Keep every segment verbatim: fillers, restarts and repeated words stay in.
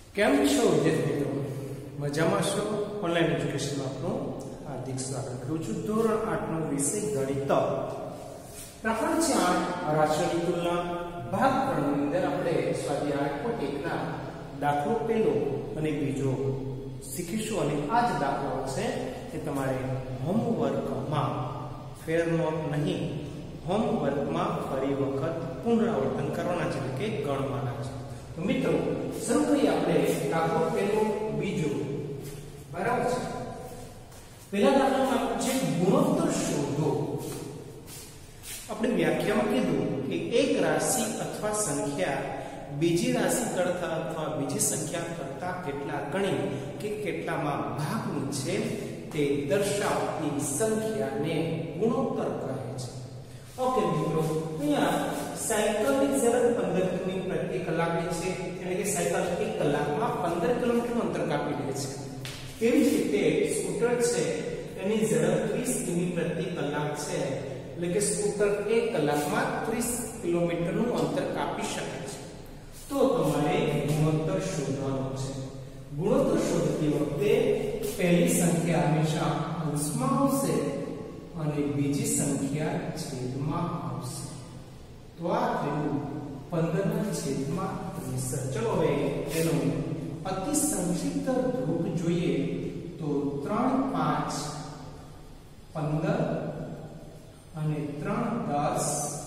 કેમ છો વિદ્યાર્થી મિત્રો? મજામાં છો? ઓનલાઈન એજ્યુકેશનમાં આપનું હાર્દિક સ્વાગત કરું છું. ધોરણ આઠ નો વિષય ગણિત, પ્રકરણ છે આઠ રાશિની તુલના. ભાગ ત્રણ ની અંદર આપણે સ્વાધ્યાય આઠ પોઈન્ટ એક ના દાખલો પહેલો અને બીજો શીખીશું. અને આ જ દાખલો છે કે તમારે હોમવર્કમાં ફેરનોટ નહીં, હોમવર્કમાં ફરી વખત પુનરાવર્તન કરવાના છે, કે ગણવાના છે. તો મિત્રો શરૂ કરીએ આપણે દાખલો પહેલો બીજો. બરાબર છે. પહેલા દાખલામાં છે ગુણોત્તર શોધો. આપણે વ્યાખ્યામાં કીધું કે એક રાશિ અથવા સંખ્યા બીજી રાશિ કરતા અથવા બીજી સંખ્યા કરતા કેટલા ગણી કે કેટલામાં ભાગની છે તે દર્શાવતી સંખ્યાને ગુણોત્તર કહે છે. ઓકે મિત્રો, અહીંયા સાયકલની ઝડપ પંદર કિમી પ્રતિ કલાકની છે, એટલે કે સાયકલ એક કલાકમાં પંદર કિલોમીટરનું અંતર કાપી લે છે. તેવી જ રીતે સ્કૂટર છે, એની ઝડપ ત્રીસ કિમી પ્રતિ કલાક છે, એટલે કે સ્કૂટર એક કલાકમાં ત્રીસ કિલોમીટરનું અંતર કાપી શકે છે. તો તમારે ગુણોત્તર શોધવાનો છે. ગુણોત્તર શોધતી વખતે પહેલી સંખ્યા હંમેશા અંશમાં આવશે અને બીજી સંખ્યા છેદમાં આવશે. તો આ થયું પંદર ના છેદમાં ત્રીસ. ચલો હવે એનો અતિ સંક્ષિપ્ત રૂપ જોઈએ તો ત્રણ પાંચ પંદર અને ત્રણ દસ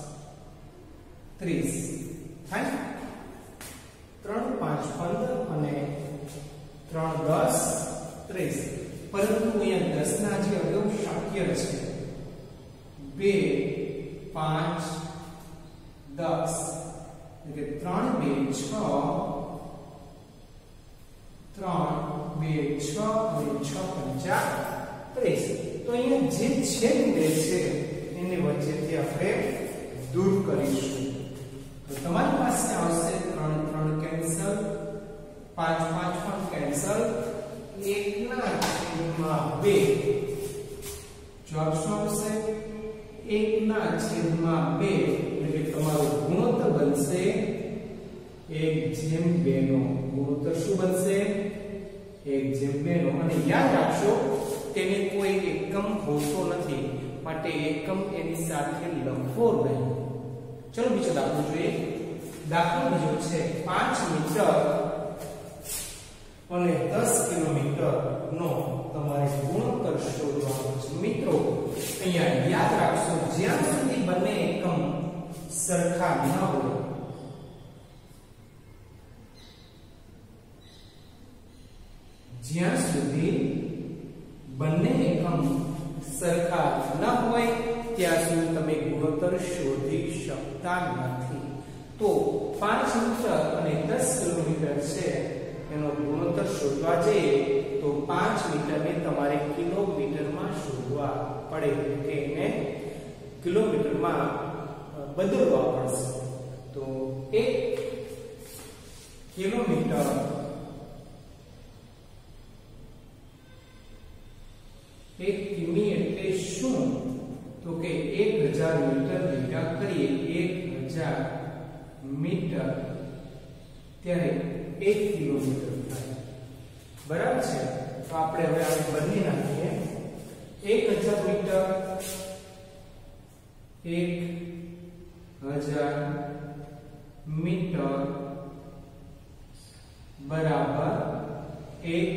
ત્રીસ થાય. ત્રણ પાંચ પંદર અને ત્રણ દસ ત્રીસ. પરંતુ અહીંયા દસ ના જે અવયવ શક્ય છે, બે પાંચ દસ, એટલે ત્રણ બે છ, ત્રણ બે છ અને છ પંચા ત્રીસ. તો અહીંયા જે છેદ બે છે એની વચ્ચેથી આપણે દૂર કરીશું. તો તમારી પાસે આવશે ત્રણ ત્રણ કેન્સલ, પાંચ પાંચ પણ કેન્સલ, એક ના છેદમાં બે. જવાબ શું આવશે? એક ના છેદમાં બે. એટલે તમારો ગુણોત્તર બનશે એક જેમ બે નો. ગુણોત્તર શું બનશે? એક જેમ બે નો. અને યાદ રાખજો તેને કોઈ એકમ હોતો નથી, માટે એકમ એની સાથે લખવો નહીં. ચલો બીજો દાખલો જોઈએ. દાખલો બીજો છે પાંચ મીટર અને દસ કિલોમીટર નો તમારે ગુણોત્તર શોધવાનો છે. મિત્રો અહીંયા યાદ રાખશો, જ્યાં સુધી બંને એકમ સરખા ન હોય, જ્યાં સુધી બંને એકમ સરખા ન હોય ત્યાં સુધી તમે ગુણોત્તર શોધી શકતા નથી. તો પાંચ મીટર અને દસ કિલોમીટર છે, એનો ગુણોત્તર શોધવા જઈએ તો પાંચ મીટરને તમારે કિલોમીટરમાં શોધવા પડે, કે એને કિલોમીટરમાં બદલવા પડશે. તો એક કિલોમીટર એક કિમી એટલે શું? તો કે એક હજાર મીટર ભેગા કરીએ એક હજાર મીટર ત્યારે એક કિલોમીટર થાય. બરાબર છે. તો આપણે હવે આ બંને નાખીએ. એક હજાર મીટર એક હજાર મીટર બરાબર એક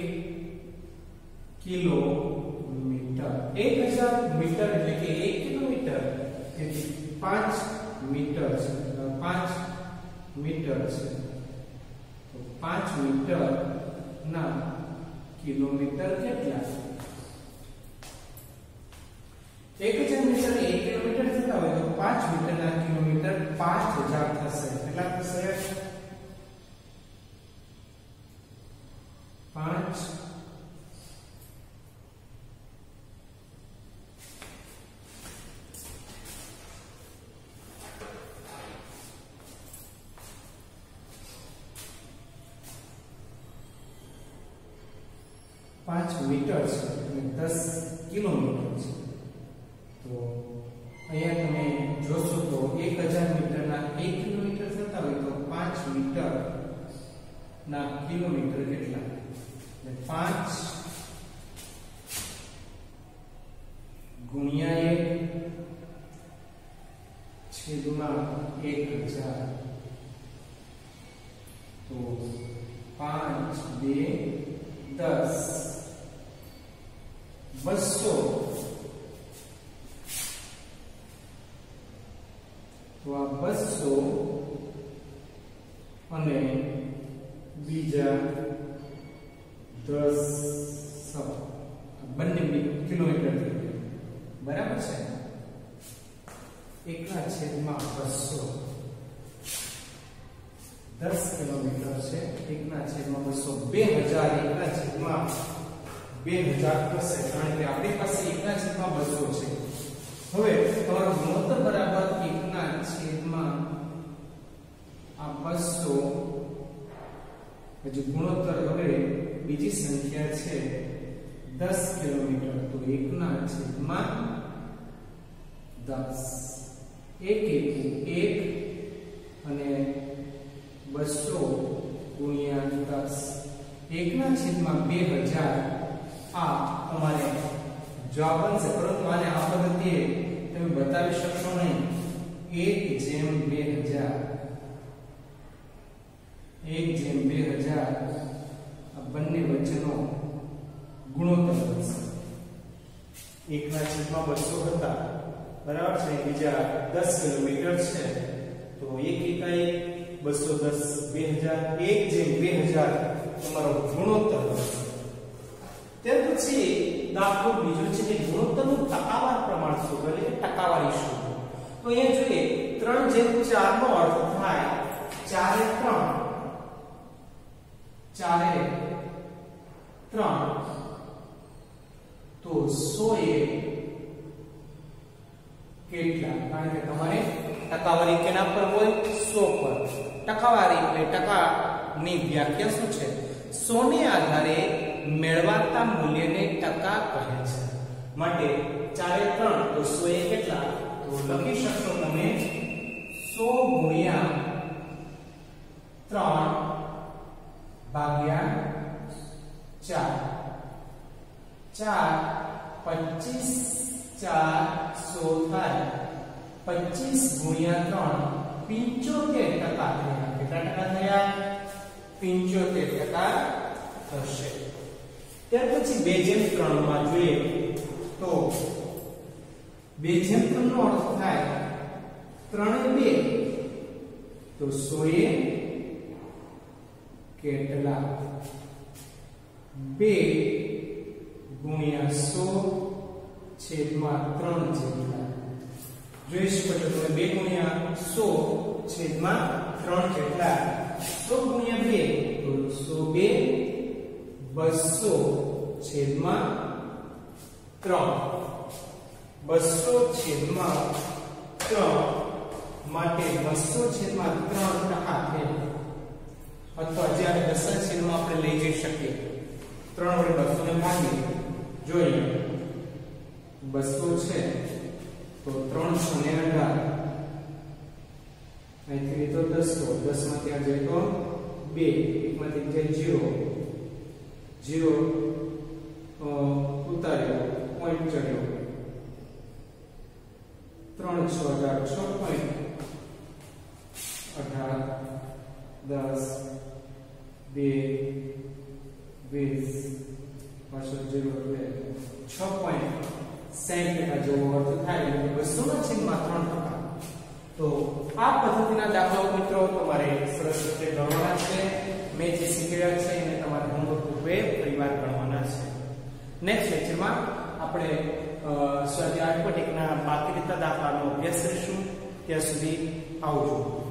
કિલોમીટર. એક હજાર મીટર એટલે કે એક કિલોમીટર, તેથી પાંચ મીટર છે. પાંચ મીટર છે તો પાંચ મીટર ના કિલોમીટર કેટલા? એક હજાર મીટર એક કિલોમીટર થતા હોય તો પાંચ મીટર ના કિલોમીટર પાંચ હજાર થશે. કેટલા થશે? પાંચ પાંચ મીટર છે અને દસ કિલોમીટર છે. તો અહીંયા તમે જોશો તો એક હજાર મીટરના એક કિલોમીટર થતા હોય તો પાંચ મીટર ના કિલોમીટર કેટલા? પાંચ ગુણ્યા એક છેદમાં એક હજાર, તો પાંચ બે દસ, બસો, તો આ બસો અને બીજા દસ બંને કિલોમીટર બરાબર છે. એકના છેદમાં બસો, દસ કિલોમીટર છે. એકના છેદમાં બસો, બે હજાર એકના છેદમાં બે હજાર થશે, કારણ કે આપણી પાસે એકના છેદમાં બસો છે. હવે તમારો ગુણોત્તર બરાબર એકના છેદમાં આ બસો, હજુ ગુણોત્તર હવે બીજી સંખ્યા છે દસ કિલોમીટર, તો એકના છેદમાં દસ, એક એક એક અને બસો ગુણ્યા દસ, એકના છેદમાં બે હજાર. આ તમારે જવાબ બનશે, પરંતુ આને આ પદ્ધતિએ તમે બતાવી શકશો નહીં. એક જેમ બે હજાર, એક જેમ બે હજાર આ બંને વચ્ચેનો ગુણોત્તર બનશે. એકના છેદમાં બસો હતા, બરાબર છે, બીજા દસ કિલોમીટર છે, તો એક એકાઈ બસો દસ, બે હજાર, એક જેમ બે હજાર તમારો ગુણોત્તર બનશે. ત્યાર પછી દાખલો બીજો છે કે ગુણોત્તરનું ટકાવાર પ્રમાણ શોધો, એટલે કે ટકાવારી શોધો. તો અહીંયા જોઈએ ત્રણ જેમ ચાર નો અર્થ થાય ચારે ત્રણ, ચારે ત્રણ, તો સો એ કેટલા? કારણ કે તમારે ટકાવારી કેના પર હોય? સો પર. ટકાવારી એટલે ટકાની વ્યાખ્યા શું છે? સો ને આધારે મેળવાતા મૂલ્યને ટકા કહે છે. માટે ચારે ત્રણ, તો સો એ કેટલા? તો લખી શકશો તમે સો ગુણ્યા ત્રણ ભાગ્યા ચાર. ચાર પચીસ, ચાર સો થાય. પચીસ ગુણ્યા ત્રણ પિંચોતેર ટકા થયા. કેટલા ટકા થયા? પિંચોતેર ટકા થશે. ત્યાર પછી બે જેમ ત્રણ માં જોઈએ તો બે જેમ ત્રણ નો અર્થ થાય ત્રણે બે, તો સો એ કેટલા? બે ગુણ્યા સો છેદમાં ત્રણ જેટલા. જોઈ શકો છો તમે, બે ગુણ્યા સો છેદમાં ત્રણ જેટલા. સો ગુણ્યા બે, તો સો બે, બસો છેદમાં ત્રણ, બસો છેદમાં ત્રણ, માટે બસો છેદમાં ત્રણ ટકા થાય. અથવા જ્યારે દશા છેદમાં આપણે લઈ જઈ શકીએ, ત્રણ વડે બસો ને ભાગીએ. જોઈએ બસો છે તો ત્રણસો ને અઢાર, અહીંથી તો દસો, દસ માંથી આ જાય તો બે, એક માંથી જાય જીરો, જીરો ઉતાર્યો, પોઈન્ટ ચડ્યો, ત્રણ છ અઢાર, છ પોઈન્ટ અઢાર, દસ, બે, વીસ, પાછળ જીરો બે, છ પોઈન્ટ સાઈઠ ટકા જેવો અર્થ થાય. એટલે બસો ના છેદમાં ત્રણ ટકા. તો આ પદ્ધતિના દાખલાઓ મિત્રો તમારે સરસ રીતે ગણવાના છે. મેં જે શીખવ્યા છે એને તમારે હોમવર્ક રૂપે પરિવાર ગણવાના છે. નેક્સ્ટ લેક્ચરમાં આપણે સ્વાધ્યાય આઠ પોઈન્ટ એક ના બાકી રહેતા દાખલાનો અભ્યાસ કરીશું. ત્યાં સુધી આવજો.